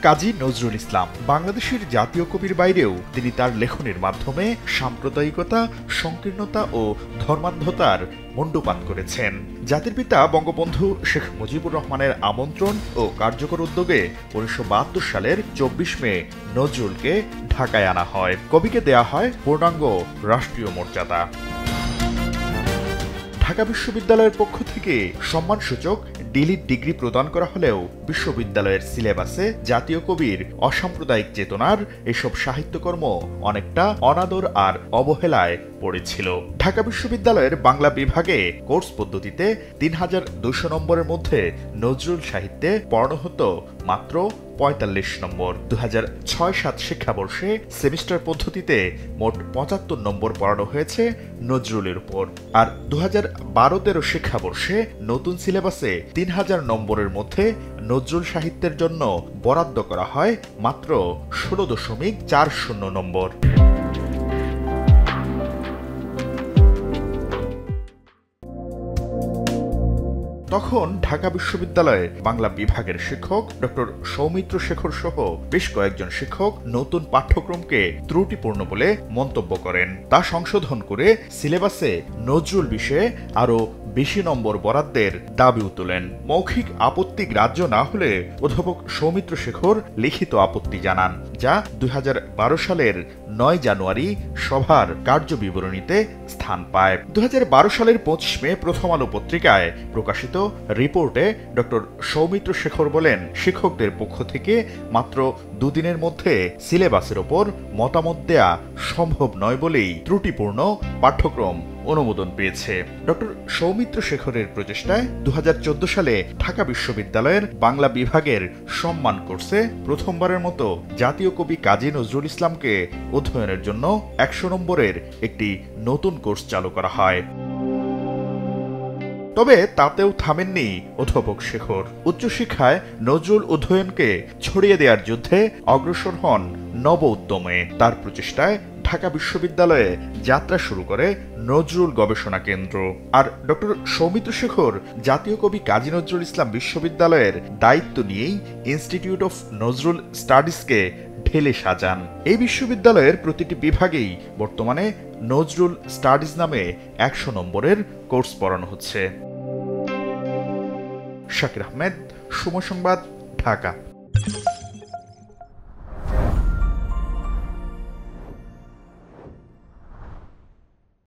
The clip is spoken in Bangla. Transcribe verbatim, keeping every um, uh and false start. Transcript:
কাজী নজরুল ইসলাম বাংলাদেশের জাতীয় কবির বাইরেও তিনি তার লেখনের মাধ্যমে সাম্প্রদায়িকতা, সংকীর্ণতা ও ধর্মান্ধতার মুণ্ডুপাত করেছেন। জাতির পিতা বঙ্গবন্ধু শেখ মুজিবুর রহমানের আমন্ত্রণ ও কার্যকর উদ্যোগে উনিশশো বাহাত্তর সালের চব্বিশ মে নজরুলকে ঢাকায় আনা হয়। কবিকে দেয়া হয় পূর্ণাঙ্গ রাষ্ট্রীয় মর্যাদা। ঢাকা বিশ্ববিদ্যালয়ের পক্ষ থেকে সম্মানসূচক ডিলিট ডিগ্রি প্রদান করা হলেও বিশ্ববিদ্যালয়ের সিলেবাসে জাতীয় কবির অসাম্প্রদায়িক চেতনার এসব সাহিত্যকর্ম অনেকটা অনাদর আর অবহেলায় পড়েছিল। ঢাকা বিশ্ববিদ্যালয়ের বাংলা বিভাগে কোর্স পদ্ধতিতে তিন হাজার দুইশো নম্বরের মধ্যে নজরুল সাহিত্যে পড়ানো হতো মাত্র পঁয়তাল্লিশ নম্বর। দু হাজার ছয় সাত শিক্ষাবর্ষে সেমিস্টার পদ্ধতিতে মোট পঁচাত্তর নম্বর পড়ানো হয়েছে নজরুলের উপর। আর দু হাজার বারো তেরো শিক্ষাবর্ষে নতুন সিলেবাসে তিন হাজার নম্বরের মধ্যে নজরুল সাহিত্যের জন্য বরাদ্দ করা হয় মাত্র ষোলো দশমিক চার শূন্য নম্বর। তখন ঢাকা বিশ্ববিদ্যালয়ে বাংলা বিভাগের শিক্ষক ডক্টর সৌমিত্র শেখর সহ বেশ কয়েকজন শিক্ষক নতুন পাঠ্যক্রমকে ত্রুটিপূর্ণ বলে মন্তব্য করেন। তা সংশোধন করে সিলেবাসে নজরুল বিষয়ে আরও বেশি নম্বর বরাদ্দের দাবিও তোলেন। মৌখিক আপত্তি গ্রাহ্য না হলে অধ্যাপক সৌমিত্র শেখর লিখিত আপত্তি জানান, যা দুই হাজার বারো সালের নয় জানুয়ারি সভার কার্যবিবরণীতে স্থান পায়। দুই হাজার বারো সালের পঁচিশ মে প্রথম আলো পত্রিকায় প্রকাশিত রিপোর্টে ডক্টর সৌমিত্র শেখর বলেন, শিক্ষকদের পক্ষ থেকে মাত্র দুদিনের মধ্যে সিলেবাসের ওপর মতামত দেয়া সম্ভব নয় বলেই ত্রুটিপূর্ণ পাঠ্যক্রম অনুমোদন পেয়েছে। ডক্টর সৌমিত্র শেখরের প্রচেষ্টায় দু হাজার চোদ্দ সালে ঢাকা বিশ্ববিদ্যালয়ের বাংলা বিভাগের সম্মান কোর্সে প্রথমবারের মতো জাতীয় কবি কাজী নজরুল ইসলামকে অধ্যয়নের জন্য একশো নম্বরের একটি নতুন কোর্স চালু করা হয়। তবে তাতেও থামেননি অধ্যাপক শেখর। উচ্চশিক্ষায় নজরুল অধ্যয়নকে ছড়িয়ে দেওয়ার যুদ্ধে অগ্রসর হন নব উদ্যমে। তার প্রচেষ্টায় ঢাকা বিশ্ববিদ্যালয়ে যাত্রা শুরু করে নজরুল গবেষণা কেন্দ্র। আর ডক্টর সৌমিত্র শেখর জাতীয় কবি কাজী নজরুল ইসলাম বিশ্ববিদ্যালয়ের দায়িত্ব নিয়েই ইনস্টিটিউট অফ নজরুল স্টাডিজকে ঢেলে সাজান। এই বিশ্ববিদ্যালয়ের প্রতিটি বিভাগেই বর্তমানে নজরুল স্টাডিজ নামে একশো নম্বরের কোর্স পড়ানো হচ্ছে। শাকির আহমেদ, সময় সংবাদ, ঢাকা।